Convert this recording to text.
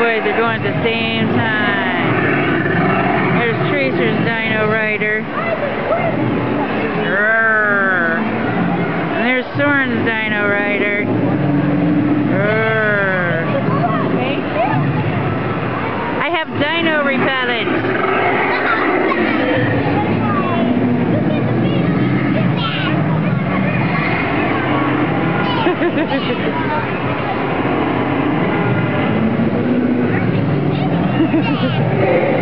boys are going at the same time. There's Tracer's Dino Rider. Roar. And there's Soren's Dino Rider. Roar. I have dino repellent. Ha ha ha.